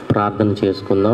ప్రార్థన చేసుకుందాం.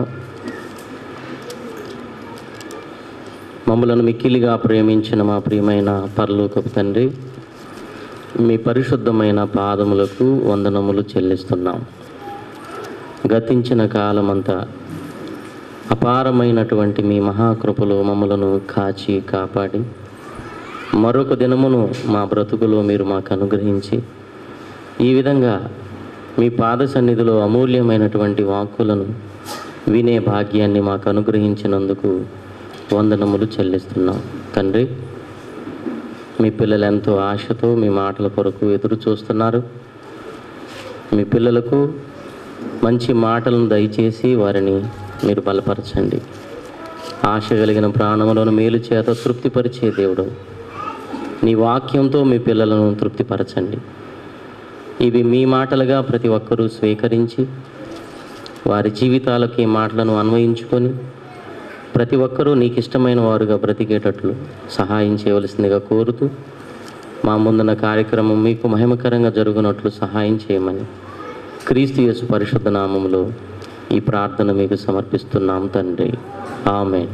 మమ్మలను మిక్కిలిగా ప్రేమించిన మా ప్రియమైన పరలోకపు తండ్రి, మీ పరిశుద్ధమైన పాదములకు వందనములు చెల్లిస్తున్నాం. గతించిన కాలమంతా అపారమైనటువంటి మీ మహాకృపలో మమ్మలను కాచి కాపాడి మరొక దినమును మా బ్రతుకులో మీరు మాకు అనుగ్రహించి ఈ విధంగా మీ పాద సన్నిధిలో అమూల్యమైనటువంటి వాక్కులను వినే భాగ్యాన్ని మాకు అనుగ్రహించినందుకు వందనములు చెల్లిస్తున్నాం. తండ్రి, మీ పిల్లలు ఎంతో ఆశతో మీ మాటల కొరకు ఎదురు చూస్తున్నారు. మీ పిల్లలకు మంచి మాటలను దయచేసి వారిని మీరు బలపరచండి. ఆశ కలిగిన ప్రాణములను మేలు చేత తృప్తిపరిచే దేవుడు, నీ వాక్యంతో మీ పిల్లలను తృప్తిపరచండి. ఇవి మీ మాటలుగా ప్రతి ఒక్కరూ స్వీకరించి వారి జీవితాలకు ఈ మాటలను అన్వయించుకొని ప్రతి ఒక్కరూ నీకు ఇష్టమైన వారుగా బ్రతికేటట్లు సహాయం చేయవలసిందిగా కోరుతూ మా ముందున్న కార్యక్రమం మీకు మహిమకరంగా జరుగునట్లు సహాయం చేయమని క్రీస్తు యేసు పరిశుద్ధ నామములో ఈ ప్రార్థన మీకు సమర్పిస్తున్నాం తండ్రి. ఆమేన్.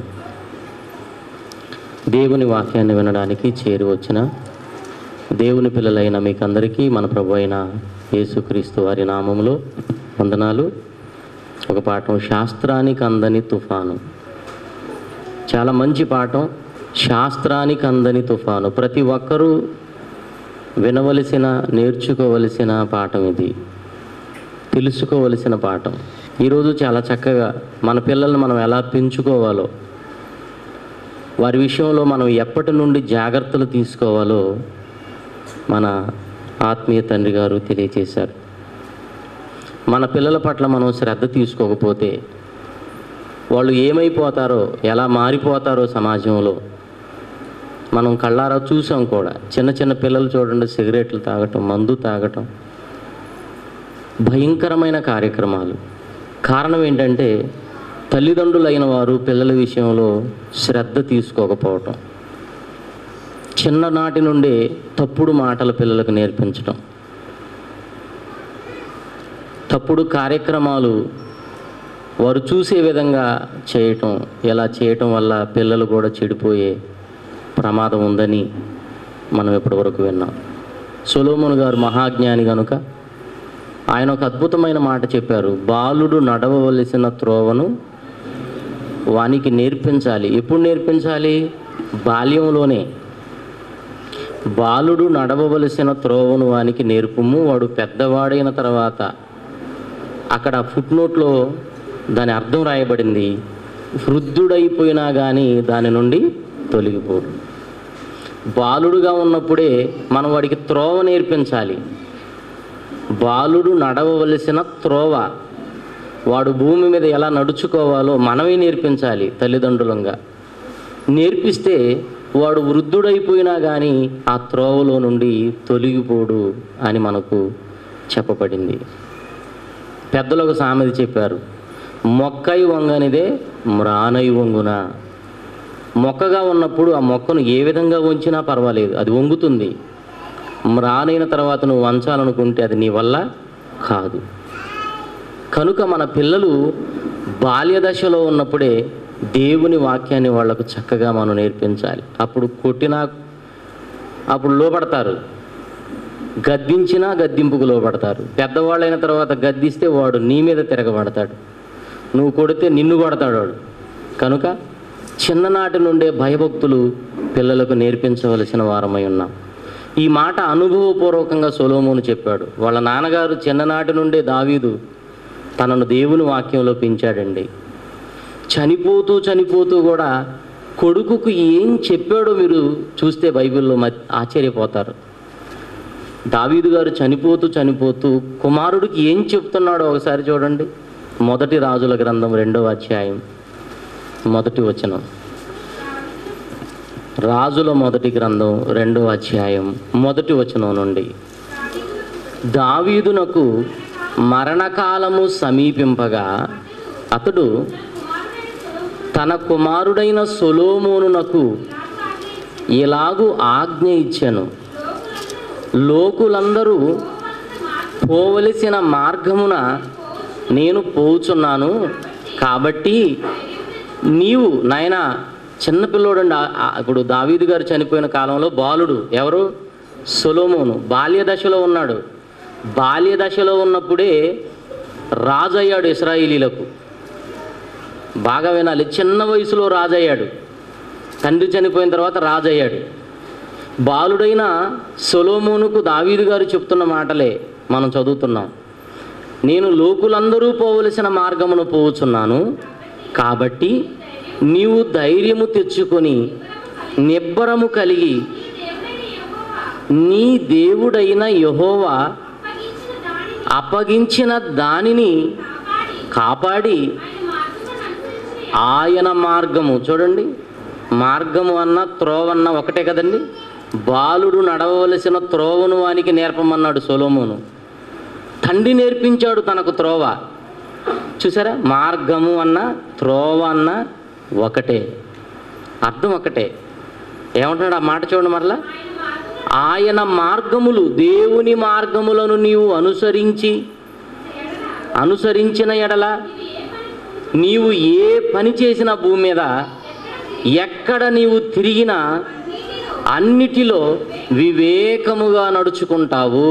దేవుని వాక్యాన్ని వినడానికి చేరి వచ్చిన దేవుని పిల్లలైన మీకందరికీ మన ప్రభు అయిన యేసుక్రీస్తు వారి నామములో వందనాలు. ఒక పాఠం, శాస్త్రానికి అందని తుఫాను. చాలా మంచి పాఠం, శాస్త్రానికి అందని తుఫాను. ప్రతి ఒక్కరూ వినవలసిన, నేర్చుకోవలసిన పాఠం ఇది, తెలుసుకోవలసిన పాఠం. ఈరోజు చాలా చక్కగా మన పిల్లల్ని మనం ఎలా పెంచుకోవాలో, వారి విషయంలో మనం ఎప్పటి నుండి జాగ్రత్తలు తీసుకోవాలో మన ఆత్మీయ తండ్రి గారు తెలియచేశారు. మన పిల్లల పట్ల మనం శ్రద్ధ తీసుకోకపోతే వాళ్ళు ఏమైపోతారో, ఎలా మారిపోతారో సమాజంలో మనం కళ్ళారా చూసాం కూడా. చిన్న చిన్న పిల్లలు చూడండి, సిగరెట్లు తాగటం, మందు తాగటం, భయంకరమైన కార్యక్రమాలు. కారణం ఏంటంటే తల్లిదండ్రులైన వారు పిల్లల విషయంలో శ్రద్ధ తీసుకోకపోవటం, చిన్ననాటి నుండే తప్పుడు మాటలు పిల్లలకు నేర్పించటం, తప్పుడు కార్యక్రమాలు వారు చూసే విధంగా చేయటం. ఇలా చేయటం వల్ల పిల్లలు కూడా చెడిపోయే ప్రమాదం ఉందని మనం ఇప్పటివరకు విన్నాం. సొలొమోను గారు మహాజ్ఞాని కనుక ఆయన ఒక అద్భుతమైన మాట చెప్పారు, బాలుడు నడవవలసిన త్రోవను వానికి నేర్పించాలి. ఎప్పుడు నేర్పించాలి? బాల్యంలోనే. బాలుడు నడవవలసిన త్రోవను వానికి నేర్పుము, వాడు పెద్దవాడైన తర్వాత. అక్కడ ఫుట్నోట్లో దాని అర్థం రాయబడింది, వృద్ధుడైపోయినా కానీ దాని నుండి తొలగిపోడు. బాలుడుగా ఉన్నప్పుడే మనం వాడికి త్రోవ నేర్పించాలి. బాలుడు నడవవలసిన త్రోవ, వాడు భూమి మీద ఎలా నడుచుకోవాలో మనమే నేర్పించాలి తల్లిదండ్రులంగా. నేర్పిస్తే వాడు వృద్ధుడైపోయినా కానీ ఆ త్రోవలో నుండి తొలగిపోడు అని మనకు చెప్పబడింది. పెద్దలు ఒక సామెత చెప్పారు, మొక్కై వంగనిదే మ్రానై వంగున. మొక్కగా ఉన్నప్పుడు ఆ మొక్కను ఏ విధంగా వంచినా పర్వాలేదు, అది వంగుతుంది. మ్రానైన తర్వాత నువ్వు వంచాలనుకుంటే అది నీ వల్ల కాదు. కనుక మన పిల్లలు బాల్య దశలో ఉన్నప్పుడే దేవుని వాక్యాన్ని వాళ్లకు చక్కగా మనం నేర్పించాలి. అప్పుడు కొట్టినా అప్పుడు లోపడతారు, గద్దించినా గద్దింపుకు లోపడతారు. పెద్దవాళ్ళైన తర్వాత గద్దిస్తే వాడు నీ మీద తిరగబడతాడు, నువ్వు కొడితే నిన్ను కొడతాడు వాడు. కనుక చిన్ననాటి నుండే భయభక్తులు పిల్లలకు నేర్పించవలసిన వారమై ఉన్నాం. ఈ మాట అనుభవపూర్వకంగా సొలొమోను చెప్పాడు. వాళ్ళ నాన్నగారు చిన్ననాటి నుండే దావీదు తనను దేవుని వాక్యంలో పెంచాడండి. చనిపోతూ చనిపోతూ కూడా కొడుకుకు ఏం చెప్పాడో మీరు చూస్తే బైబిల్లో ఆశ్చర్యపోతారు. దావీదు గారు చనిపోతూ చనిపోతూ కుమారుడికి ఏం చెప్తున్నాడో ఒకసారి చూడండి. మొదటి రాజుల గ్రంథం 2వ అధ్యాయం 1వ వచనం. రాజుల మొదటి గ్రంథం 2వ అధ్యాయం 1వ వచనం నుండి, దావీదునకు మరణకాలము సమీపింపగా అతడు తన కుమారుడైన సొలొమోనునకు ఇలాగు ఆజ్ఞ ఇచ్చెను, లోకులందరూ పోవలసిన మార్గమున నేను పోవుచున్నాను, కాబట్టి నీవు నాయన చిన్నపిల్లోడండి. ఇప్పుడు దావీదు గారు చనిపోయిన కాలంలో బాలుడు ఎవరు? సొలొమోను. బాల్య దశలో ఉన్నాడు. బాల్య దశలో ఉన్నప్పుడే రాజు అయ్యాడు ఇశ్రాయేలీలకు. బాగా వినాలి, చిన్న వయసులో రాజు అయ్యాడు. తండ్రి చనిపోయిన తర్వాత రాజు అయ్యాడు. బాలుడైన సొలొమోనుకు దావీదు గారు చెప్తున్న మాటలే మనం చదువుతున్నాం. నేను లోకులందరూ పోవలసిన మార్గమును పోవుచున్నాను, కాబట్టి నీవు ధైర్యము తెచ్చుకొని నిబ్బరము కలిగి నీ దేవుడైన యెహోవా అప్పగించిన దానిని కాపాడి ఆయన మార్గము, చూడండి మార్గము అన్న త్రోవన్న ఒకటే కదండి. బాలుడు నడవవలసిన త్రోవను వానికి నేర్పమన్నాడు సొలొమోను. తండ్రి నేర్పించాడు తనకు త్రోవ. చూసారా, మార్గము అన్న త్రోవ అన్న ఒకటే, అర్థం ఒకటే. ఏమంటున్నాడు ఆ మాట చూడండి మరలా. ఆయన మార్గములు, దేవుని మార్గములను నీవు అనుసరించిన ఎడల నీవు ఏ పని చేసినా భూమి మీద ఎక్కడ నీవు తిరిగినా అన్నిటిలో వివేకముగా నడుచుకుంటావు.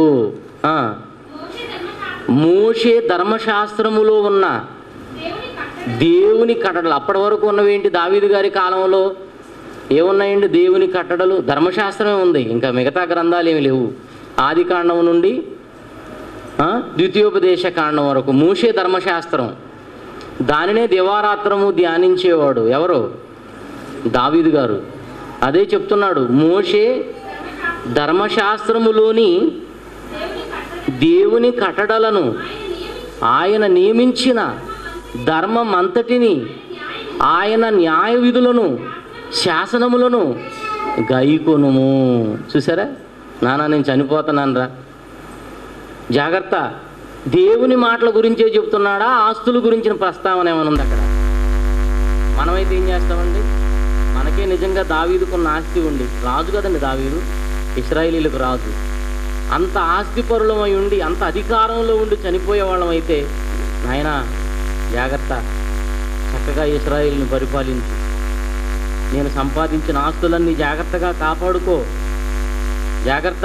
మోషే ధర్మశాస్త్రములో ఉన్న దేవుని కట్టడలు, అప్పటి వరకు ఉన్నవేంటి? దావీదు గారి కాలంలో ఏమున్నాయండి? దేవుని కట్టడలు, ధర్మశాస్త్రమే ఉంది. ఇంకా మిగతా గ్రంథాలు ఏమి లేవు. ఆది కాండం నుండి ద్వితీయోపదేశ కాండం వరకు మోషే ధర్మశాస్త్రం. దానినే దివారాత్రము ధ్యానించేవాడు ఎవరు? దావీదు గారు. అదే చెప్తున్నాడు, మోషే ధర్మశాస్త్రములోని దేవుని కట్టడలను, ఆయన నియమించిన ధర్మమంతటిని, ఆయన న్యాయ విధులను, శాసనములను గైకొనుము. చూసారా, నాన్న నేను చనిపోతున్నానరా, జాగ్రత్త. దేవుని మాటల గురించే చెప్తున్నాడా? ఆస్తుల గురించిన ప్రస్తావన ఏమైనా ఉంది అక్కడ? మనమైతే ఏం చేస్తామండి? మనకే నిజంగా దావీదుకున్న ఆస్తి ఉండి, రాజు కదండి దావీదు, ఇశ్రాయేలీలకు రాజు. అంత ఆస్తిపరులమై ఉండి, అంత అధికారంలో ఉండి చనిపోయే వాళ్ళం అయితే, నాయనా జాగ్రత్త, చక్కగా ఇశ్రాయేలుని పరిపాలించు, నేను సంపాదించిన ఆస్తులన్నీ జాగ్రత్తగా కాపాడుకో, జాగ్రత్త,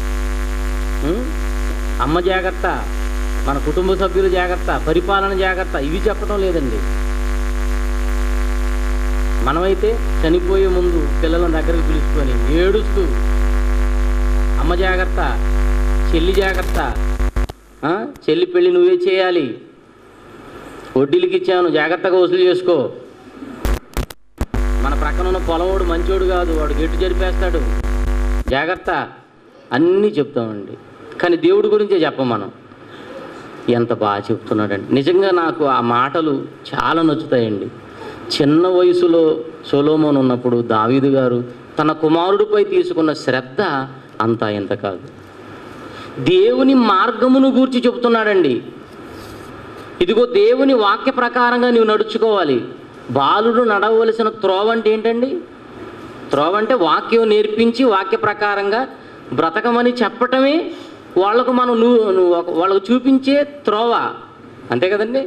అమ్మ జాగ్రత్త, మన కుటుంబ సభ్యులు జాగ్రత్త, పరిపాలన జాగ్రత్త, ఇవి చెప్పడం లేదండి. మనమైతే చనిపోయే ముందు పిల్లలను దగ్గరికి పిలుచుకొని ఏడుస్తూ, అమ్మ జాగ్రత్త, చెల్లి జాగ్రత్త, చెల్లి పెళ్ళి నువ్వే చేయాలి, వడ్డీలకి ఇచ్చాను జాగ్రత్తగా వసూలు చేసుకో, మన ప్రక్కన ఉన్న పొలవాడు మంచోడు కాదు, వాడు గెట్టు జరిపేస్తాడు, జాగ్రత్త, అన్నీ చెప్తామండి. కానీ దేవుడి గురించే చెప్పం మనం. ఎంత బాగా చెప్తున్నాడండి. నిజంగా నాకు ఆ మాటలు చాలా నచ్చుతాయండి. చిన్న వయసులో సొలొమోను ఉన్నప్పుడు దావీదు గారు తన కుమారుడిపై తీసుకున్న శ్రద్ధ అంతా ఎంత కాదు. దేవుని మార్గమును గూర్చి చెబుతున్నాడండి. ఇదిగో దేవుని వాక్య ప్రకారంగా నువ్వు నడుచుకోవాలి. బాలుడు నడవలసిన త్రోవ అంటే ఏంటండి? త్రోవ అంటే వాక్యం నేర్పించి వాక్య ప్రకారంగా బ్రతకమని చెప్పటమే వాళ్ళకు మనం వాళ్ళకు చూపించే త్రోవ, అంతే కదండి.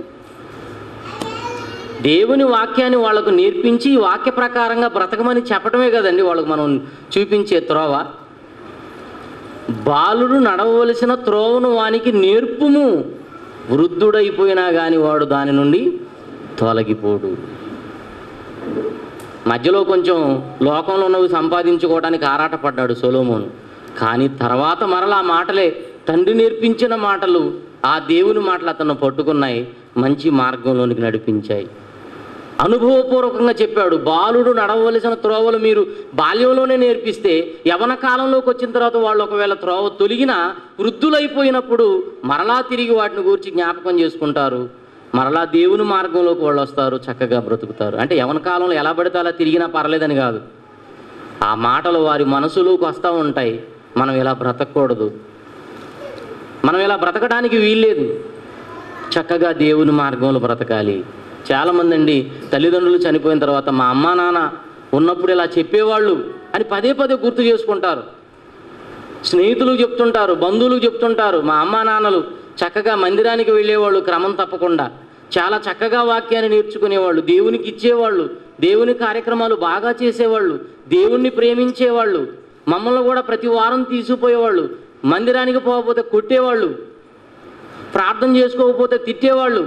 దేవుని వాక్యాన్ని వాళ్ళకు నేర్పించి వాక్య ప్రకారంగా బ్రతకమని చెప్పటమే కదండి వాళ్ళకు మనం చూపించే త్రోవ. బాలుడు నడవవలసిన త్రోవను వానికి నేర్పుము, వృద్ధుడైపోయినా కానీ వాడు దాని నుండి తొలగిపోడు. మధ్యలో కొంచెం లోకంలో ఉన్నవి సంపాదించుకోవడానికి ఆరాటపడ్డాడు సొలొమోను. కానీ తర్వాత మరలా ఆ మాటలే, తండ్రి నేర్పించిన మాటలు, ఆ దేవుని మాటలు అతను పట్టుకున్నాయి, మంచి మార్గంలోనికి నడిపించాయి. అనుభవపూర్వకంగా చెప్పాడు. బాలుడు నడవవలసిన త్రోవలు మీరు బాల్యంలోనే నేర్పిస్తే యవన కాలంలోకి వచ్చిన తర్వాత వాళ్ళు ఒకవేళ త్రోవ తొలగినా వృద్ధులైపోయినప్పుడు మరలా తిరిగి వాటిని గురించి జ్ఞాపకం చేసుకుంటారు, మరలా దేవుని మార్గంలోకి వాళ్ళు వస్తారు, చక్కగా బ్రతుకుతారు. అంటే యవన కాలంలో ఎలా పడితే అలా తిరిగినా పర్లేదని కాదు, ఆ మాటలు వారి మనసులోకి వస్తూ ఉంటాయి. మనం ఇలా బ్రతకూడదు, మనం ఇలా బ్రతకడానికి వీల్లేదు, చక్కగా దేవుని మార్గంలో బ్రతకాలి. చాలామంది అండి తల్లిదండ్రులు చనిపోయిన తర్వాత మా అమ్మా నాన్న ఉన్నప్పుడు ఇలా చెప్పేవాళ్ళు అని పదే పదే గుర్తు చేసుకుంటారు. స్నేహితులు చెప్తుంటారు, బంధువులు చెప్తుంటారు, మా అమ్మా నాన్నలు చక్కగా మందిరానికి వెళ్ళేవాళ్ళు క్రమం తప్పకుండా, చాలా చక్కగా వాక్యాన్ని నేర్చుకునేవాళ్ళు, దేవునికి ఇచ్చేవాళ్ళు, దేవుని కార్యక్రమాలు బాగా చేసేవాళ్ళు, దేవుణ్ణి ప్రేమించేవాళ్ళు, మమ్మల్ని కూడా ప్రతి వారం తీసుకుపోయేవాళ్ళు, మందిరానికి పోకపోతే కొట్టేవాళ్ళు, ప్రార్థన చేసుకోకపోతే తిట్టేవాళ్ళు.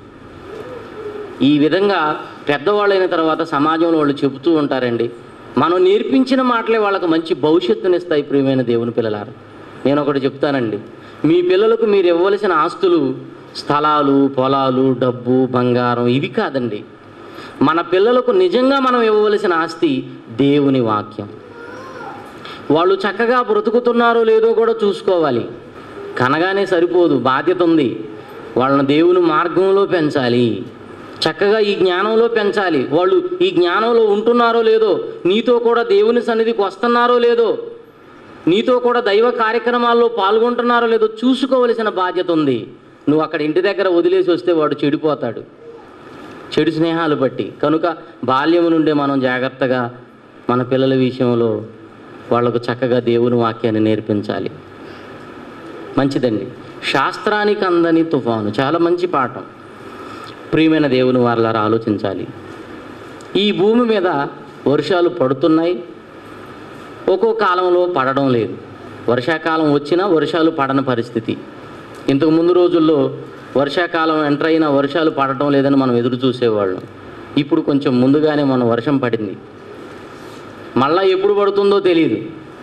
ఈ విధంగా పెద్దవాళ్ళైన తర్వాత సమాజంలో వాళ్ళు చెబుతూ ఉంటారండి. మనం నేర్పించిన మాటలే వాళ్ళకు మంచి భవిష్యత్తునిస్తాయి. ప్రియమైన దేవుని పిల్లలారా, నేను ఒకటి చెప్తానండి, మీ పిల్లలకు మీరు ఇవ్వవలసిన ఆస్తులు స్థలాలు, పొలాలు, డబ్బు, బంగారం ఇవి కాదండి. మన పిల్లలకు నిజంగా మనం ఇవ్వవలసిన ఆస్తి దేవుని వాక్యం. వాళ్ళు చక్కగా బ్రతుకుతున్నారో లేదో కూడా చూసుకోవాలి. కనగానే సరిపోదు, బాధ్యత ఉంది. వాళ్ళని దేవుని మార్గంలో పెంచాలి, చక్కగా ఈ జ్ఞానంలో పెంచాలి. వాళ్ళు ఈ జ్ఞానంలో ఉంటున్నారో లేదో, నీతో కూడా దేవుని సన్నిధికి వస్తున్నారో లేదో, నీతో కూడా దైవ కార్యక్రమాల్లో పాల్గొంటున్నారో లేదో చూసుకోవలసిన బాధ్యత ఉంది. నువ్వు అక్కడ ఇంటి దగ్గర వదిలేసి వస్తే వాడు చెడిపోతాడు, చెడు స్నేహాలు బట్టి. కనుక బాల్యం నుండే మనం జాగ్రత్తగా మన పిల్లల విషయంలో వాళ్లకు చక్కగా దేవుని వాక్యాన్ని నేర్పించాలి. మంచిదండి. శాస్త్రానికి అందని తుఫాను చాలా మంచి పాఠం. ప్రియమైన దేవుని వారలారా, ఆలోచించాలి. ఈ భూమి మీద వర్షాలు పడుతున్నాయి, ఒక్కో కాలంలో పడడం లేదు. వర్షాకాలం వచ్చినా వర్షాలు పడని పరిస్థితి. ఇంతకు ముందు రోజుల్లో వర్షాకాలం ఎంటర్ అయినా వర్షాలు పడటం లేదని మనం ఎదురు చూసేవాళ్ళం. ఇప్పుడు కొంచెం ముందుగానే మన వర్షం పడింది, మళ్ళా ఎప్పుడు పడుతుందో తెలియదు.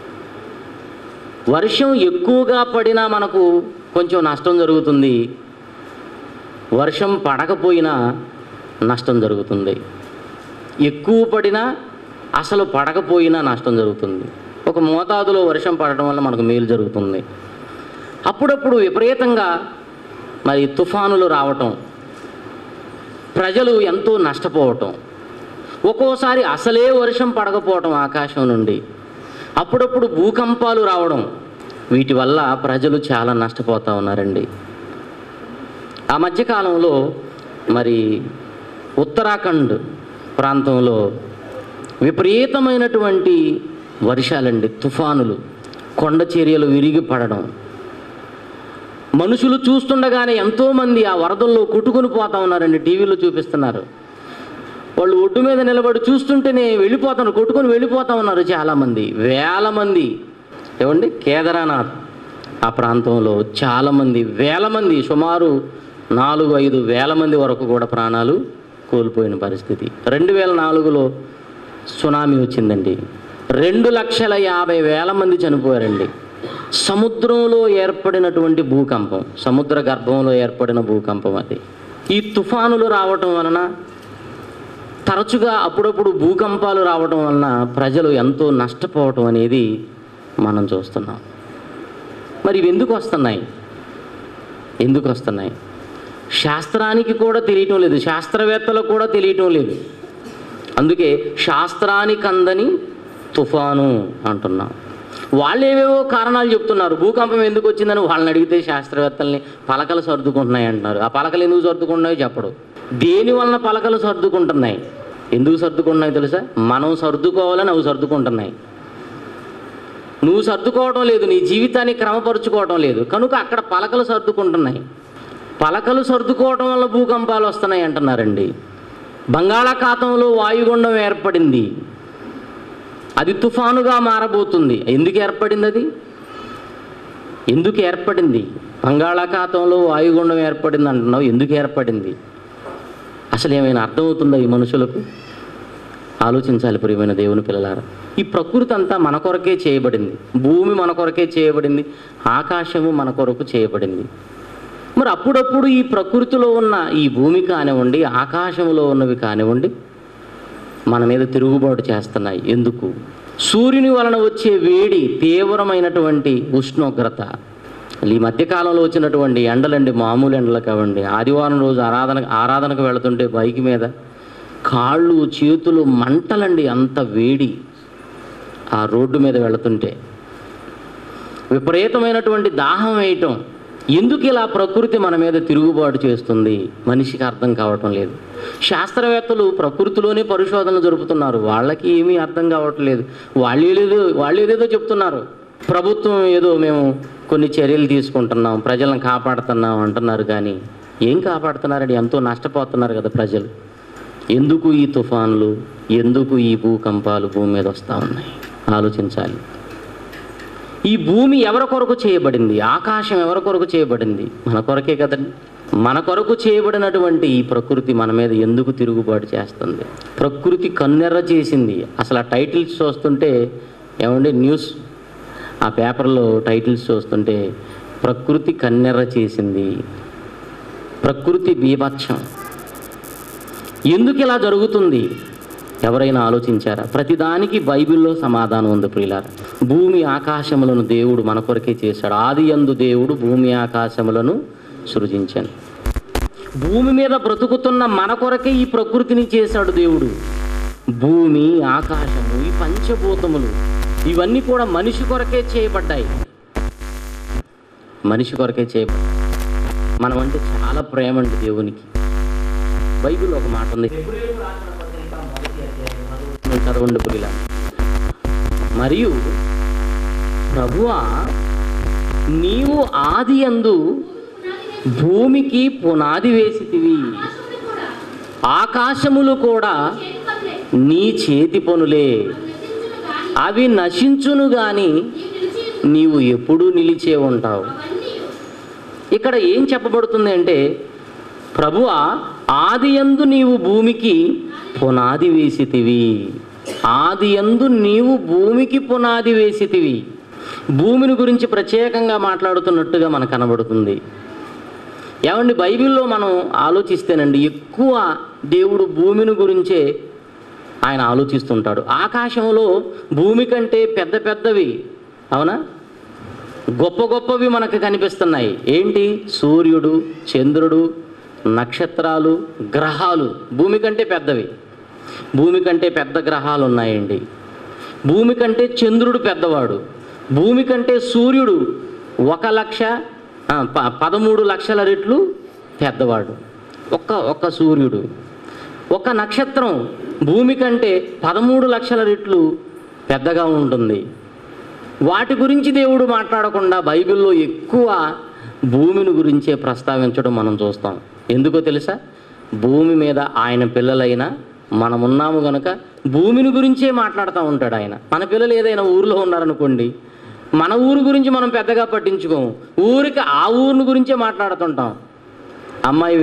వర్షం ఎక్కువగా పడినా మనకు కొంచెం నష్టం జరుగుతుంది, వర్షం పడకపోయినా నష్టం జరుగుతుంది. ఎక్కువ పడినా అసలు పడకపోయినా నష్టం జరుగుతుంది. ఒక మోతాదులో వర్షం పడడం వల్ల మనకు మేలు జరుగుతుంది. అప్పుడప్పుడు విపరీతంగా మరి తుఫానులు రావటం, ప్రజలు ఎంతో నష్టపోవటం, ఒక్కోసారి అసలే వర్షం పడకపోవటం ఆకాశం నుండి, అప్పుడప్పుడు భూకంపాలు రావడం, వీటి వల్ల ప్రజలు చాలా నష్టపోతూ ఉన్నారండి. ఆ మధ్యకాలంలో మరి ఉత్తరాఖండ్ ప్రాంతంలో విపరీతమైనటువంటి వర్షాలండి, తుఫానులు, కొండ చర్యలు విరిగి పడడం, మనుషులు చూస్తుండగానే ఎంతోమంది ఆ వరదల్లో కొట్టుకుని పోతా ఉన్నారండి. టీవీలో చూపిస్తున్నారు. వాళ్ళు ఒడ్డు మీద నిలబడి చూస్తుంటేనే వెళ్ళిపోతారు, కొట్టుకొని వెళ్ళిపోతూ ఉన్నారు చాలామంది, వేల మంది. ఏమండి, కేదార్నాథ్ ఆ ప్రాంతంలో చాలామంది, వేల మంది, సుమారు 4-5 వేల మంది వరకు కూడా ప్రాణాలు కోల్పోయిన పరిస్థితి. 2004లో సునామీ వచ్చిందండి, 2,50,000 మంది చనిపోయారండి. సముద్రంలో ఏర్పడినటువంటి భూకంపం, సముద్ర గర్భంలో ఏర్పడిన భూకంపం అది. ఈ తుఫానులు రావటం వలన, తరచుగా అప్పుడప్పుడు భూకంపాలు రావటం వలన ప్రజలు ఎంతో నష్టపోవటం అనేది మనం చూస్తున్నాం. మరి ఇవి ఎందుకు వస్తున్నాయి? ఎందుకు వస్తున్నాయి? శాస్త్రానికి కూడా తెలియటం లేదు, శాస్త్రవేత్తలకు కూడా తెలియటం లేదు. అందుకే శాస్త్రానికి అందని తుఫాను అంటున్నాం. వాళ్ళు ఏవేవో కారణాలు చెప్తున్నారు. భూకంపం ఎందుకు వచ్చిందని వాళ్ళని అడిగితే శాస్త్రవేత్తల్ని పలకలు సర్దుకుంటున్నాయి అంటున్నారు. ఆ పలకలు ఎందుకు సర్దుకుంటున్నాయో చెప్పడు. దేని వలన పలకలు సర్దుకుంటున్నాయి, ఎందుకు సర్దుకుంటున్నాయి తెలుసా? మనం సర్దుకోవాలని అవి సర్దుకుంటున్నాయి. నువ్వు సర్దుకోవడం లేదు, నీ జీవితాన్ని క్రమపరుచుకోవడం లేదు, కనుక అక్కడ పలకలు సర్దుకుంటున్నాయి. పలకలు సర్దుకోవడం వల్ల భూకంపాలు వస్తున్నాయి అంటున్నారండి. బంగాళాఖాతంలో వాయుగుండం ఏర్పడింది, అది తుఫానుగా మారబోతుంది. ఎందుకు ఏర్పడింది? అది ఎందుకు ఏర్పడింది? బంగాళాఖాతంలో వాయుగుండం ఏర్పడింది అంటున్నావు, ఎందుకు ఏర్పడింది? అసలు ఏమైనా అర్థమవుతుందా ఈ మనుషులకు? ఆలోచించాలి ప్రియమైన దేవుని పిల్లలారా. ఈ ప్రకృతి అంతా మన కొరకే చేయబడింది, భూమి మన కొరకే చేయబడింది, ఆకాశము మన కొరకు చేయబడింది. మరి అప్పుడప్పుడు ఈ ప్రకృతిలో ఉన్న ఈ భూమి కానివ్వండి, ఆకాశంలో ఉన్నవి కానివ్వండి, మన మీద తిరుగుబాటు చేస్తున్నాయి. ఎందుకు? సూర్యుని వలన వచ్చే వేడి, తీవ్రమైనటువంటి ఉష్ణోగ్రత, ఈ మధ్యకాలంలో వచ్చినటువంటి ఎండలండి, మామూలు ఎండలు కావండి. ఆదివారం రోజు ఆరాధనకు వెళుతుంటే బైక్ మీద కాళ్ళు చేతులు మంటలండి, అంత వేడి. ఆ రోడ్డు మీద వెళుతుంటే విపరీతమైనటువంటి దాహం వేయటం. ఎందుకు ఇలా ప్రకృతి మన మీద తిరుగుబాటు చేస్తుంది? మనిషికి అర్థం కావటం లేదు. శాస్త్రవేత్తలు ప్రకృతిలోనే పరిశోధనలు జరుపుతున్నారు, వాళ్ళకి ఏమీ అర్థం కావట్లేదు. వాళ్ళు ఏదేదో చెప్తున్నారు. ప్రభుత్వం ఏదో మేము కొన్ని చర్యలు తీసుకుంటున్నాం, ప్రజలను కాపాడుతున్నాం అంటున్నారు, కానీ ఏం కాపాడుతున్నారండి? ఎంతో నష్టపోతున్నారు కదా ప్రజలు. ఎందుకు ఈ తుఫాన్లు, ఎందుకు ఈ భూకంపాలు భూమి మీద వస్తూ ఉన్నాయి? ఆలోచించాలి. ఈ భూమి ఎవరి కొరకు చేయబడింది? ఆకాశం ఎవరి కొరకు చేయబడింది? మన కొరకే కదండి. మన కొరకు చేయబడినటువంటి ఈ ప్రకృతి మన మీద ఎందుకు తిరుగుబాటు చేస్తుంది? ప్రకృతి కన్నెర్ర చేసింది. అసలు ఆ టైటిల్స్ చూస్తుంటే ఏమండి, న్యూస్ ఆ పేపర్లో టైటిల్స్ చూస్తుంటే ప్రకృతి కన్నెర్ర చేసింది, ప్రకృతి బీభత్సం. ఎందుకు ఇలా జరుగుతుంది? ఎవరైనా ఆలోచించారా? ప్రతిదానికి బైబిల్లో సమాధానం ఉంది ప్రియులారా. భూమి ఆకాశములను దేవుడు మన కొరకే చేశాడు. ఆదియందు దేవుడు భూమి ఆకాశములను సృజించాను. భూమి మీద బ్రతుకుతున్న మన కొరకే ఈ ప్రకృతిని చేశాడు దేవుడు. భూమి, ఆకాశము, ఈ పంచభూతములు ఇవన్నీ కూడా మనిషి కొరకే చేయబడ్డాయి. మనిషి కొరకే చేయబడ్డాయి. మనం అంటే చాలా ప్రేమ అండి దేవునికి. బైబిల్ ఒక మాట ఉంది, చదవండి పులిలా. మరియు ప్రభువా, నీవు ఆదియందు భూమికి పునాది వేసితివి, ఆకాశములు కూడా నీ చేతి పనులే, అవి నశించును గాని నీవు ఎప్పుడూ నిలిచే ఉంటావు. ఇక్కడ ఏం చెప్పబడుతుంది అంటే, ప్రభువా, ఆదియందు నీవు భూమికి పునాది వేసితివి. ఆదియందు నీవు భూమికి పునాది వేసితివి. భూమిని గురించి ప్రత్యేకంగా మాట్లాడుతున్నట్టుగా మనకు కనబడుతుంది. ఏమండి, బైబిల్లో మనం ఆలోచిస్తేనండి ఎక్కువ దేవుడు భూమిని గురించే ఆయన ఆలోచిస్తుంటాడు. ఆకాశంలో భూమి కంటే పెద్ద పెద్దవి, అవునా, గొప్ప గొప్పవి మనకు కనిపిస్తున్నాయి. ఏంటి? సూర్యుడు, చంద్రుడు, నక్షత్రాలు, గ్రహాలు భూమి కంటే పెద్దవి. భూమి కంటే పెద్ద గ్రహాలు ఉన్నాయండి. భూమి కంటే చంద్రుడు పెద్దవాడు. భూమి కంటే సూర్యుడు 1,13,00,000 రెట్లు పెద్దవాడు. ఒక్క సూర్యుడు. ఒక నక్షత్రం భూమి కంటే 13,00,000 రెట్లు పెద్దగా ఉంటుంది. వాటి గురించి దేవుడు మాట్లాడకుండా బైబిల్లో ఎక్కువ భూమిని గురించే ప్రస్తావించడం మనం చూస్తాం. ఎందుకో తెలుసా? భూమి మీద ఆయన పిల్లలైన మనం ఉన్నాము కనుక భూమిని గురించే మాట్లాడుతూ ఉంటాడు ఆయన. మన పిల్లలు ఏదైనా ఊరిలో ఉన్నారనుకోండి, మన ఊరు గురించి మనం పెద్దగా పట్టించుకోము, ఊరికి ఆ ఊరిని గురించే మాట్లాడుతుంటాం. అమ్మాయి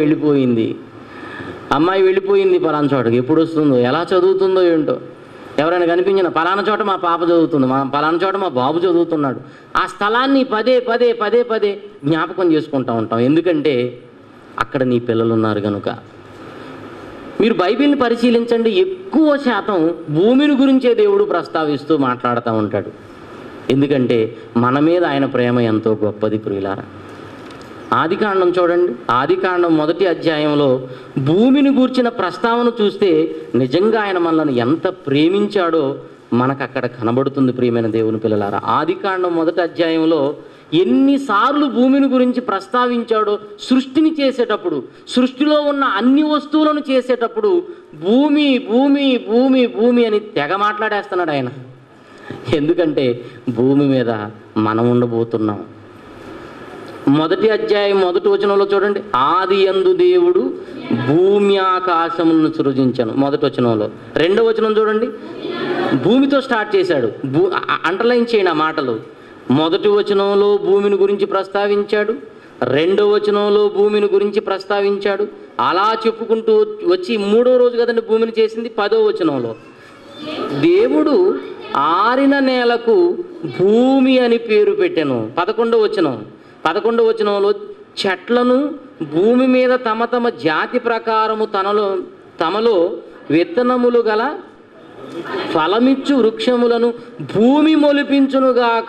వెళ్ళిపోయింది పలానా చోటకి, ఎప్పుడు వస్తుందో, ఎలా చదువుతుందో ఏంటో. ఎవరైనా కనిపించిన పలానా చోట మా పాప చదువుతుంది, పలానా చోట మా బాబు చదువుతున్నాడు. ఆ స్థలాన్ని పదే పదే పదే పదే జ్ఞాపకం చేసుకుంటూ ఉంటాం. ఎందుకంటే అక్కడ నీ పిల్లలు ఉన్నారు కనుక. మీరు బైబిల్ని పరిశీలించండి, ఎక్కువ శాతం భూమిని గురించే దేవుడు ప్రస్తావిస్తూ మాట్లాడుతూ ఉంటాడు. ఎందుకంటే మన మీద ఆయన ప్రేమ ఎంతో గొప్పది ప్రియులారా. ఆదికాండం చూడండి, ఆదికాండం 1వ అధ్యాయంలో భూమిని గూర్చిన ప్రస్తావన చూస్తే నిజంగా ఆయన మనల్ని ఎంత ప్రేమించాడో మనకు అక్కడ కనబడుతుంది ప్రియమైన దేవుని పిల్లలారా. ఆదికాండం 1వ అధ్యాయంలో ఎన్నిసార్లు భూమిని గురించి ప్రస్తావించాడో. సృష్టిని చేసేటప్పుడు, సృష్టిలో ఉన్న అన్ని వస్తువులను చేసేటప్పుడు భూమి భూమి భూమి భూమి అని తెగ మాట్లాడేస్తున్నాడు ఆయన. ఎందుకంటే భూమి మీద మనం ఉండబోతున్నాం. 1వ అధ్యాయం 1వ వచనంలో చూడండి, ఆదియందు దేవుడు భూమి ఆకాశములను సృజించను 1వ వచనంలో. 2వ వచనం చూడండి, భూమితో స్టార్ట్ చేశాడు. అండర్లైన్ చేయండి ఆ మాటలు. 1వ వచనంలో భూమిని గురించి ప్రస్తావించాడు, 2వ వచనంలో భూమిని గురించి ప్రస్తావించాడు. అలా చెప్పుకుంటూ వచ్చి 3వ రోజు కదండి భూమిని చేసింది. 10వ వచనంలో దేవుడు ఆరిన నేలకు భూమి అని పేరు పెట్టెను. 11వ వచనంలో చెట్లను భూమి మీద తమ తమ జాతి ప్రకారము తమలో విత్తనములు గల ఫలమిచ్చు వృక్షములను భూమి మొలిపించునుగాక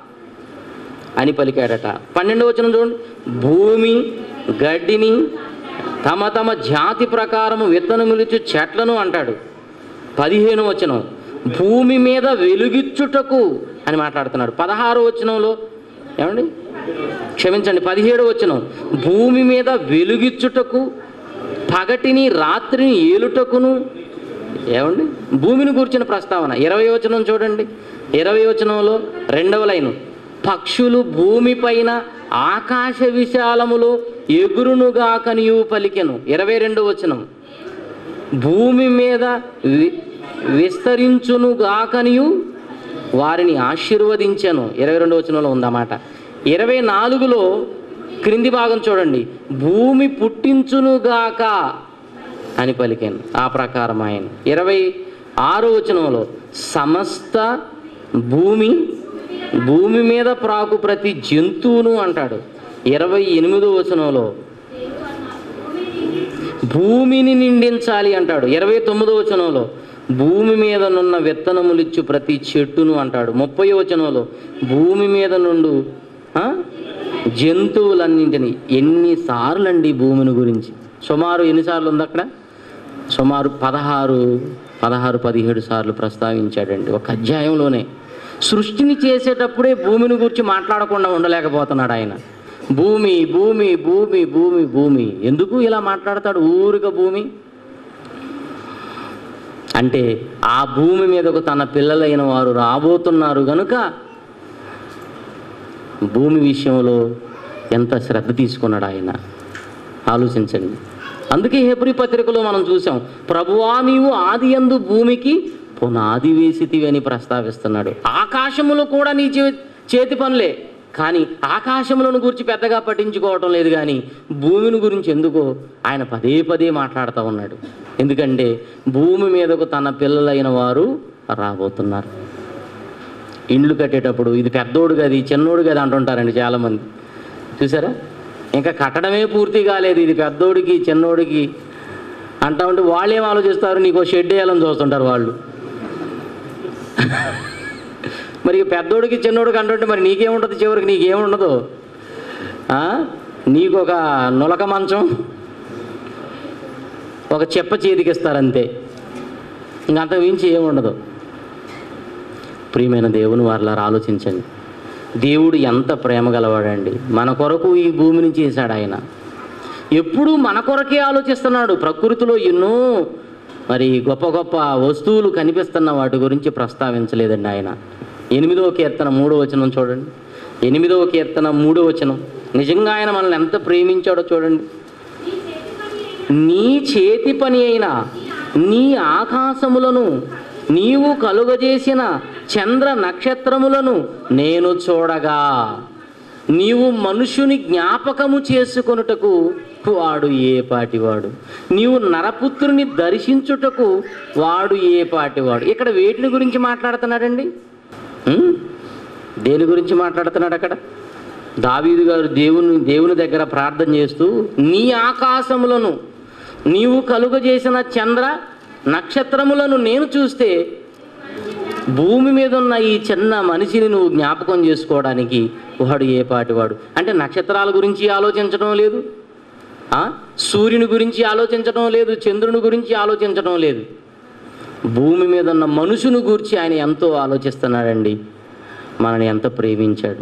అని పలికాడట. 12వ వచనం చూడండి, భూమి గడ్డిని తమ తమ జాతి ప్రకారము విత్తనములిచ్చు చెట్లను అంటాడు. 15వ వచనం, భూమి మీద వెలుగిచ్చుటకు అని మాట్లాడుతున్నాడు. 16వ వచనంలో ఏమండి, క్షమించండి, 17వ వచనం, భూమి మీద వెలుగిచ్చుటకు పగటిని రాత్రిని ఏలుటకును. ఏమండి, భూమిని కూర్చిన ప్రస్తావన. 20వ వచనం చూడండి, 20వ వచనంలో 2వ లైను, పక్షులు భూమిపైన ఆకాశ విశాలములో ఎగురునుగాకనియు పలికెను. 22వ వచనం, భూమి మీద విస్తరించునుగాకనియు వారిని ఆశీర్వదించాను. 22వ వచనంలో ఉందన్నమాట. 24లో క్రింది భాగం చూడండి, భూమి పుట్టించునుగాక అని పలికాను, ఆ ప్రకారం ఆయన. 26వ వచనంలో సమస్త భూమి మీద ప్రాకు ప్రతి జంతువును అంటాడు. 28వ వచనంలో భూమిని నిండించాలి అంటాడు. 29వ వచనంలో భూమి మీద నున్న విత్తనములిచ్చు ప్రతి చెట్టును అంటాడు. 30వ వచనంలో భూమి మీద నుండు జంతువులన్నింటినీ. ఎన్నిసార్లు అండి భూమిని గురించి? సుమారు ఎన్నిసార్లు ఉంది అక్కడ? సుమారు 17 సార్లు ప్రస్తావించాడండి ఒక అధ్యాయంలోనే. సృష్టిని చేసేటప్పుడే భూమిని గురించి మాట్లాడకుండా ఉండలేకపోతున్నాడు ఆయన. భూమి భూమి భూమి భూమి భూమి ఎందుకు ఇలా మాట్లాడతాడు? ఊరిక భూమి అంటే ఆ భూమి మీదకు తన పిల్లలైన వారు రాబోతున్నారు గనుక భూమి విషయంలో ఎంత శ్రద్ధ తీసుకున్నాడు ఆయన, ఆలోచించండి. అందుకే హెబ్రీ పత్రికలో మనం చూసాం, ప్రభువా నీవు ఆది యందు భూమికి పునాది వేసితివి అని ప్రస్తావిస్తున్నాడు. ఆకాశములో కూడా నీ చేతి పనులే, కానీ ఆకాశములను గురించి పెద్దగా పట్టించుకోవటం లేదు. కానీ భూమిని గురించి ఎందుకో ఆయన పదే మాట్లాడుతూ ఉన్నాడు. ఎందుకంటే భూమి మీదకు తన పిల్లలైన వారు రాబోతున్నారు. ఇండ్లు కట్టేటప్పుడు ఇది పెద్దోడు గది చిన్నోడు గది అంటుంటారండి చాలామంది, చూసారా? ఇంకా కట్టడమే పూర్తి కాలేదు, ఇది పెద్దోడికి చిన్నోడికి అంటా ఉంటే వాళ్ళు ఏం ఆలోచిస్తారు? నీకు షెడ్ వేయాలని చూస్తుంటారు వాళ్ళు. మరి పెద్దోడికి చిన్నోడికి అంటుంటే మరి నీకేముంటుంది? చివరికి నీకేముండదు. నీకు ఒక నులక మంచం, ఒక చెప్ప చేతికిస్తారంతే, ఇంకంత మించి ఏముండదు. ప్రియమైన దేవుని వారలారా ఆలోచించండి, దేవుడు ఎంత ప్రేమ గలవాడండి. మన కొరకు ఈ భూమిని చేశాడు ఆయన. ఎప్పుడూ మన కొరకే ఆలోచిస్తున్నాడు. ప్రకృతిలో ఎన్నో మరి గొప్ప గొప్ప వస్తువులు కనిపిస్తున్న వాటి గురించి ప్రస్తావించలేదండి ఆయన. 8వ కీర్తన 3వ వచనం చూడండి. 8వ కీర్తన 3వ వచనం, నిజంగా ఆయన మనల్ని ఎంత ప్రేమించాడో చూడండి. నీ చేతి పని అయిన నీ ఆకాశములను నీవు కలుగజేసిన చంద్ర నక్షత్రములను నేను చూడగా నీవు మనుషుని జ్ఞాపకము చేసుకొనుటకు వాడు ఏ పాటివాడు, నీవు నరపుత్రుని దర్శించుటకు వాడు ఏ పాటివాడు. ఇక్కడ వేటిని గురించి మాట్లాడుతున్నాడండి? దేని గురించి మాట్లాడుతున్నాడు అక్కడ? దావీదు గారు దేవుని దగ్గర ప్రార్థన చేస్తూ, నీ ఆకాశములను నీవు కలుగజేసిన చంద్ర నక్షత్రములను నేను చూస్తే భూమి మీద ఉన్న ఈ చిన్న మనిషిని నువ్వు జ్ఞాపకం చేసుకోవడానికి వాడు ఏ పాటివాడు. అంటే నక్షత్రాల గురించి ఆలోచించడం లేదు, సూర్యుని గురించి ఆలోచించడం లేదు, చంద్రుని గురించి ఆలోచించడం లేదు. భూమి మీద ఉన్న మనుషుని గురించి ఆయన ఎంతో ఆలోచిస్తున్నాడండి. మనల్ని ఎంత ప్రేమించాడు,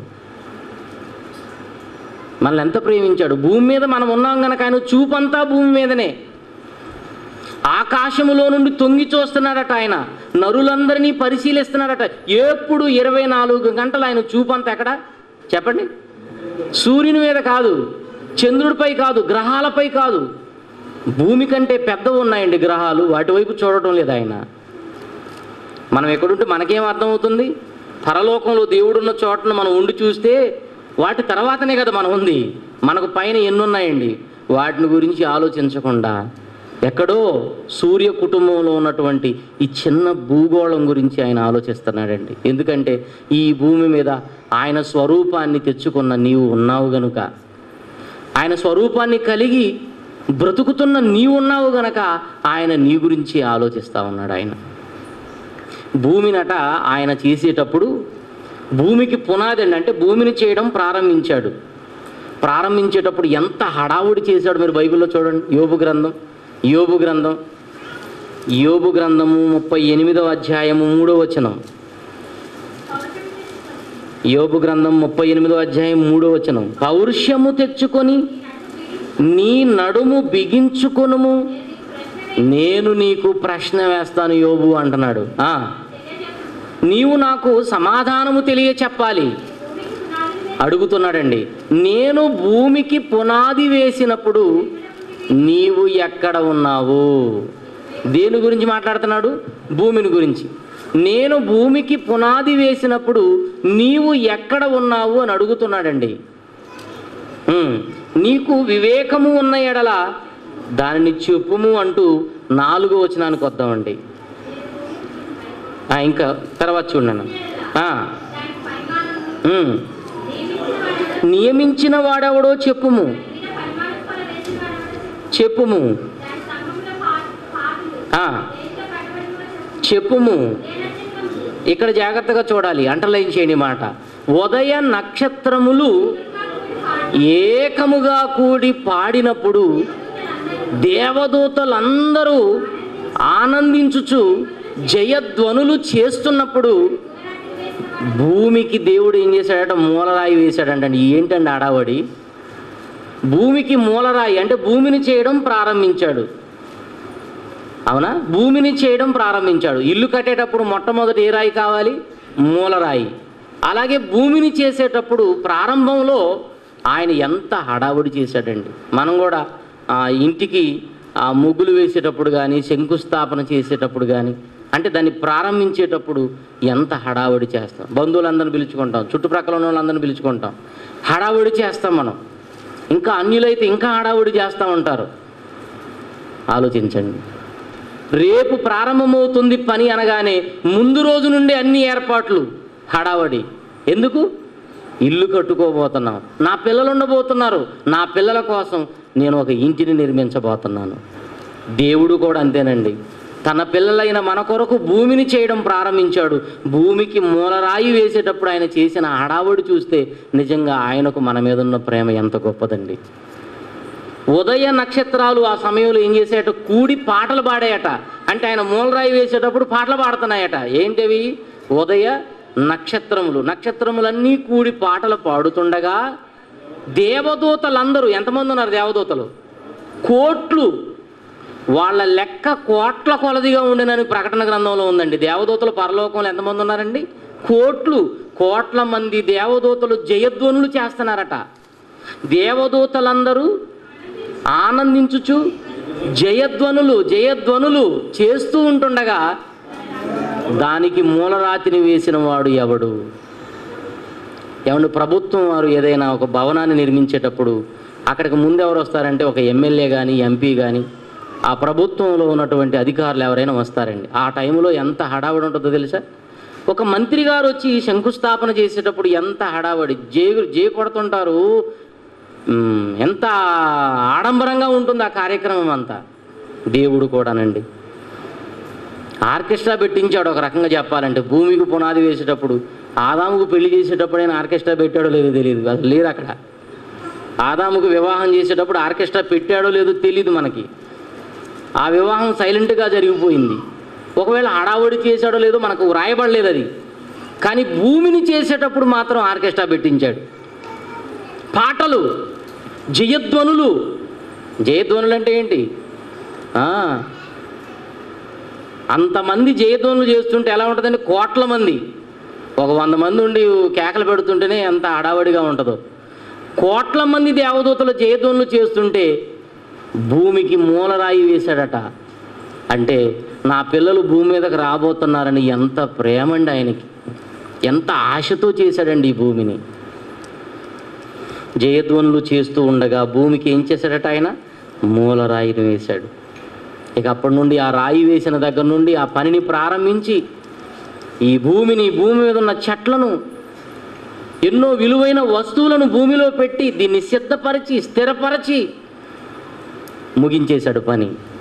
మనల్ని ఎంత ప్రేమించాడు. భూమి మీద మనం ఉన్నాం కనుక ఆయన చూపంతా భూమి మీదనే. ఆకాశములో నుండి తొంగి చూస్తున్నాడట ఆయన, నరులందరినీ పరిశీలిస్తున్నాడట. ఎప్పుడు 24 గంటలు ఆయన చూపంతా ఎక్కడ చెప్పండి? సూర్యుని మీద కాదు, చంద్రుడిపై కాదు, గ్రహాలపై కాదు. భూమి కంటే పెద్దవి ఉన్నాయండి గ్రహాలు, వాటి వైపు చూడటం లేదు ఆయన. మనం ఎక్కడుంటే మనకేం అర్థమవుతుంది? పరలోకంలో దేవుడున్న చోటను మనం ఉండి చూస్తే వాటి తర్వాతనే కదా మనం ఉంది. మనకు పైన ఎన్నున్నాయండి, వాటిని గురించి ఆలోచించకుండా ఎక్కడో సూర్య కుటుంబంలో ఉన్నటువంటి ఈ చిన్న భూగోళం గురించి ఆయన ఆలోచిస్తున్నాడండి. ఎందుకంటే ఈ భూమి మీద ఆయన స్వరూపాన్ని తెచ్చుకున్న నీవు ఉన్నావు గనుక, ఆయన స్వరూపాన్ని కలిగి బ్రతుకుతున్న నీవు ఉన్నావు గనక ఆయన నీ గురించి ఆలోచిస్తూ ఉన్నాడు. ఆయన భూమినట ఆయన చేసేటప్పుడు భూమికి పునాది అండి, అంటే భూమిని చేయడం ప్రారంభించేటప్పుడు ఎంత హడావుడి చేశాడు మీరు బైబిల్లో చూడండి. యోబు గ్రంథము 38వ అధ్యాయము 3వ వచనం. యోబు గ్రంథం 38వ అధ్యాయం 3వ వచనం, పౌరుషము తెచ్చుకొని నీ నడుము బిగించుకొనుము, నేను నీకు ప్రశ్న వేస్తాను యోబు అంటున్నాడు. నీవు నాకు సమాధానము తెలియ చెప్పాలి. అడుగుతున్నాడండి. నేను భూమికి పునాది వేసినప్పుడు నీవు ఎక్కడ ఉన్నావు? దేని గురించి మాట్లాడుతున్నాడు? భూమిని గురించి. నేను భూమికి పునాది వేసినప్పుడు నీవు ఎక్కడ ఉన్నావు అని అడుగుతున్నాడండి. నీకు వివేకము ఉన్న ఎడల దానిని చెప్పుము అంటూ 4వ వచనానికి వద్దామండి. ఇంకా తర్వాత చూడండి. నియమించిన వాడెవడో చెప్పుము. చెప్పుము చెప్పుము. ఇక్కడ జాగ్రత్తగా చూడాలి, అండర్లైన్ చేయండి మాట. ఉదయ నక్షత్రములు ఏకముగా కూడి పాడినప్పుడు దేవదూతలందరూ ఆనందించుచు జయధ్వనులు చేస్తున్నప్పుడు భూమికి దేవుడు ఏం చేశాడట? మూలరాయి వేశాడంటండి. ఏంటండి ఆడావడి? భూమికి మూలరాయి అంటే భూమిని చేయడం ప్రారంభించాడు. అవునా? భూమిని చేయడం ప్రారంభించాడు. ఇల్లు కట్టేటప్పుడు మొట్టమొదటి ఏ రాయి కావాలి? మూలరాయి. అలాగే భూమిని చేసేటప్పుడు ప్రారంభంలో ఆయన ఎంత హడావుడి చేశాడండి. మనం కూడా ఇంటికి ముగ్గులు వేసేటప్పుడు కానీ, శంకుస్థాపన చేసేటప్పుడు కానీ, అంటే దాన్ని ప్రారంభించేటప్పుడు ఎంత హడావుడి చేస్తాం. బంధువులందరిని పిలుచుకుంటాం, చుట్టుప్రక్కల ఉన్న వాళ్ళందరిని పిలుచుకుంటాం, హడావుడి చేస్తాం మనం. ఇంకా అన్యులైతే ఇంకా హడావుడి చేస్తూ ఉంటారు. ఆలోచించండి. రేపు ప్రారంభమవుతుంది పని అనగానే ముందు రోజు నుండి అన్ని ఏర్పాట్లు, హడావడి. ఎందుకు? ఇల్లు కట్టుకోబోతున్నాం, నా పిల్లలు ఉండబోతున్నారు, నా పిల్లల కోసం నేను ఒక ఇంటిని నిర్మించబోతున్నాను. దేవుడు కూడా అంతేనండి. తన పిల్లలైన మన కొరకు భూమిని చేయడం ప్రారంభించాడు. భూమికి మూలరాయి వేసేటప్పుడు ఆయన చేసిన హడావుడి చూస్తే నిజంగా ఆయనకు మన మీద ఉన్న ప్రేమ ఎంత గొప్పదండి. ఉదయ నక్షత్రాలు ఆ సమయంలో ఏం చేసేట? కూడి పాటలు పాడాయట. అంటే ఆయన మూలరాయి వేసేటప్పుడు పాటలు పాడుతున్నాయట. ఏంటివి? ఉదయ నక్షత్రములు. నక్షత్రములన్నీ కూడి పాటలు పాడుతుండగా దేవదూతలందరూ, ఎంతమంది ఉన్నారు దేవదూతలు? కోట్లు. వాళ్ళ లెక్క కోట్ల కొలదిగా ఉండినని ప్రకటన గ్రంథంలో ఉందండి. దేవదూతలు పరలోకంలో ఎంతమంది ఉన్నారండి? కోట్లు, కోట్ల మంది దేవదూతలు జయధ్వనులు చేస్తున్నారట. దేవదూతలందరూ ఆనందించుచు జయధ్వనులు చేస్తూ ఉంటుండగా దానికి మూలరాతిని వేసిన వాడు ఎవడు? ఏమంటే ప్రభుత్వం వారు ఏదైనా ఒక భవనాన్ని నిర్మించేటప్పుడు అక్కడికి ముందు ఎవరు వస్తారంటే ఒక ఎమ్మెల్యే కానీ, ఎంపీ కానీ, ఆ ప్రభుత్వంలో ఉన్నటువంటి అధికారులు ఎవరైనా వస్తారండి. ఆ టైంలో ఎంత హడావుడి ఉంటుందో తెలుసా? ఒక మంత్రి గారు వచ్చి శంకుస్థాపన చేసేటప్పుడు ఎంత హడావుడి, జే కొడుతుంటారు. ఎంత ఆడంబరంగా ఉంటుంది ఆ కార్యక్రమం అంతా. దేవుడు కూడానండి ఆర్కెస్ట్రా పెట్టించాడు. ఒక రకంగా చెప్పాలంటే భూమికి పునాది వేసేటప్పుడు, ఆదాముకు పెళ్లి చేసేటప్పుడు ఆయన ఆర్కెస్ట్రా పెట్టాడో లేదో తెలియదు, అది లేదు అక్కడ. ఆదాముకు వివాహం చేసేటప్పుడు ఆర్కెస్ట్రా పెట్టాడో లేదో తెలియదు మనకి. ఆ వివాహం సైలెంట్గా జరిగిపోయింది. ఒకవేళ హడావుడి చేశాడో లేదో మనకు రాయబడలేదు అది. కానీ భూమిని చేసేటప్పుడు మాత్రం ఆర్కెస్ట్రా పెట్టించాడు. పాటలు, జయధ్వనులు. జయధ్వనులు అంటే ఏంటి? అంతమంది జయధ్వనులు చేస్తుంటే ఎలా ఉంటుందండి? కోట్ల మంది, ఒక 100 మంది ఉండి కేకలు పెడుతుంటేనే ఎంత హడావడిగా ఉంటుందో. కోట్ల మంది దేవదూతలు జయధ్వనులు చేస్తుంటే భూమికి మూలరాయి వేశాడట. అంటే నా పిల్లలు భూమి మీదకి రాబోతున్నారని ఎంత ప్రేమండి ఆయనకి, ఎంత ఆశతో చేశాడండి ఈ భూమిని. జయధ్వనులు చేస్తూ ఉండగా భూమికి ఏం చేశాడట? ఆయన మూలరాయిని వేశాడు. ఇక అప్పటి నుండి ఆ రాయి వేసిన దగ్గర నుండి ఆ పనిని ప్రారంభించి ఈ భూమి మీద ఉన్న చెట్లను, ఎన్నో విలువైన వస్తువులను భూమిలో పెట్టి దీన్ని సిద్ధపరిచి స్థిరపరిచి ముగించేశాడు పని.